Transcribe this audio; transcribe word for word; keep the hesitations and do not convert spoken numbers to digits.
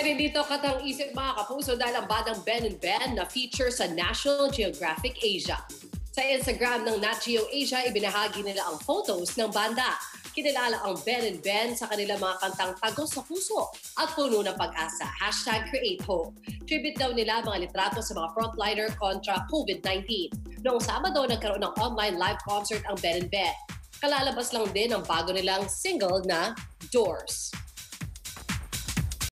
hindi to katang-isip mga kapuso dahil ang bandang Ben and Ben na feature sa National Geographic Asia. Sa Instagram ng Nat Geo Asia, ibinahagi nila ang photos ng banda. Kinilala ang Ben and Ben sa kanilang mga kantang Tagos sa Puso at Puno ng Pag-asa, hashtag Create Hope. Tribute daw nila mga litrato sa mga frontliner kontra COVID nineteen. Noong Sabado, nagkaroon ng online live concert ang Ben and Ben. Kalalabas lang din ang bago nilang single na Doors.